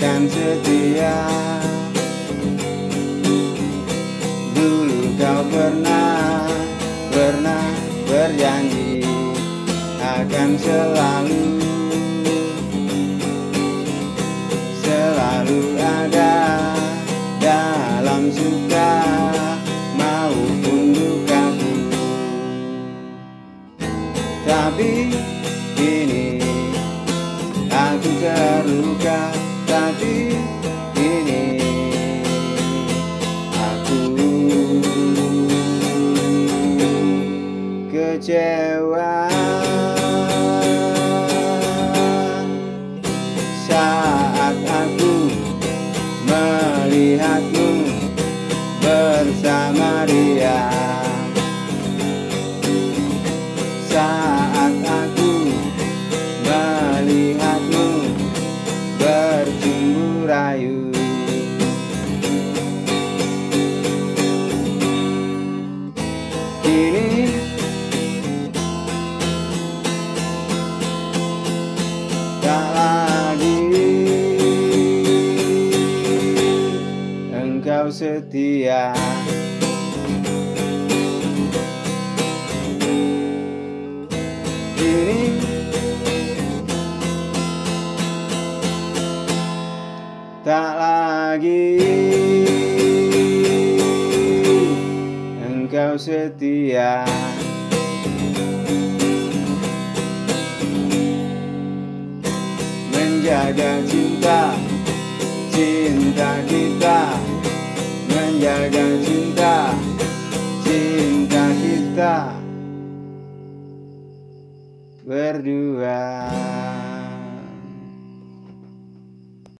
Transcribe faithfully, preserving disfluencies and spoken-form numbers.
akan setia. Dulu kau pernah, pernah berjanji akan selalu, selalu ada dalam suka maupun dukaku. Tapi kini aku terluka, tapi kini aku kecewa. Saat aku melihatmu bersama dia, saat aku melihatmu bercumbu rayu. Kini tak lagi engkau setia. Kini tak lagi engkau setia. Menjaga cinta, cinta kita, menjaga cinta, cinta kita berdua.